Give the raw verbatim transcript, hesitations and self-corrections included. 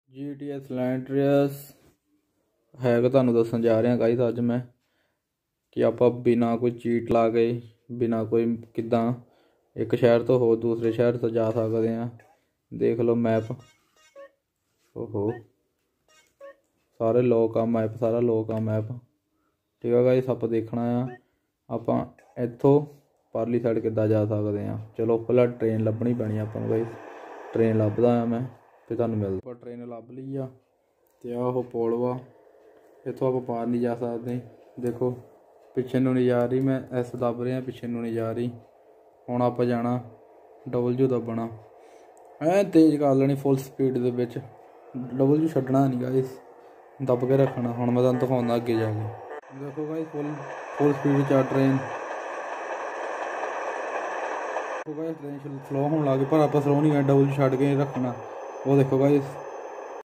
G T S सैंड्रियस है कि तुहानूं दस्सण जा रहा गाइस अज मैं कि आप बिना कोई चीट ला के बिना कोई किदां एक शहर तो हो दूसरे शहर तो जा सकते हैं। देख लो मैप, ओहो सारे लोक आ मैप, सारा लोक आ मैप। ठीक है गाइस, आप देखना है आप इत्थों परली साइड किद्दां जा सकते हैं। चलो पहला ट्रेन लभनी पैनी आपां गाइस, ट्रेन लभदा आ मैं फिर तुहानूं मिलदा। पर ट्रेन लभ ली आ ते आह पुल वा, इत्थों आप पार नहीं जा सकते। देखो पिछे नूं नहीं जा रही, मैं एस दब रहा पिछे नूं नहीं जा रही। हुण आप जाना डबलयू दबना, ऐ तेज़ कर लेनी फुल स्पीड दे विच, डबलयू छड्डना नहीं गाइस, दब के रखना। हुण मैं तुहानूं दिखाउंदा अगे जाके। देखो गाइस फुल फुल स्पीड च ट्रेन, देखो गाइस ट्रेन स्लो होने लग गई पर आप स्लो नहीं करना, डबलयू छड्ड के रखना। वो देखो गाइस